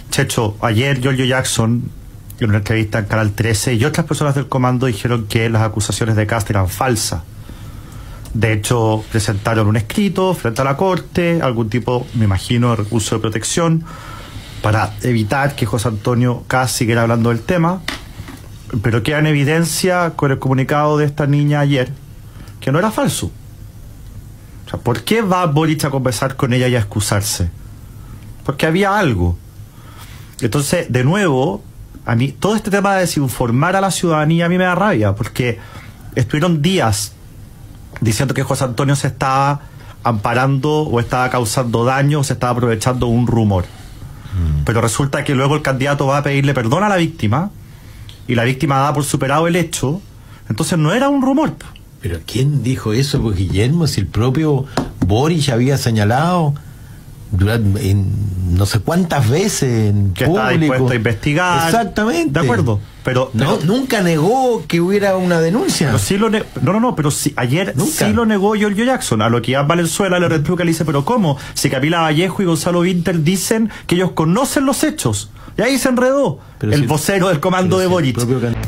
Checho, ayer Giorgio Jackson, en una entrevista en Canal 13, y otras personas del comando dijeron que las acusaciones de Kast eran falsas. De hecho, presentaron un escrito frente a la corte, algún tipo, me imagino, de recurso de protección, para evitar que José Antonio Kast siguiera hablando del tema, pero queda en evidencia con el comunicado de esta niña ayer que no era falso. O sea, ¿por qué va Boric a conversar con ella y a excusarse? Porque había algo. Entonces, de nuevo, a mí todo este tema de desinformar a la ciudadanía a mí me da rabia, porque estuvieron días diciendo que José Antonio se estaba amparando o estaba causando daño o se estaba aprovechando un rumor. Pero resulta que luego el candidato va a pedirle perdón a la víctima y la víctima da por superado el hecho. Entonces no era un rumor. ¿Pero quién dijo eso, pues, Guillermo? Si el propio Boric había señalado no sé cuántas veces en que público, está dispuesto a investigar. Exactamente. De acuerdo. Pero nunca negó que hubiera una denuncia. Pero sí pero sí, ayer nunca. Sí lo negó Giorgio Jackson. A lo que Iván Valenzuela le replica, le dice, pero ¿cómo? Si Camila Vallejo y Gonzalo Vinter dicen que ellos conocen los hechos. Y ahí se enredó pero el vocero del comando de Boric.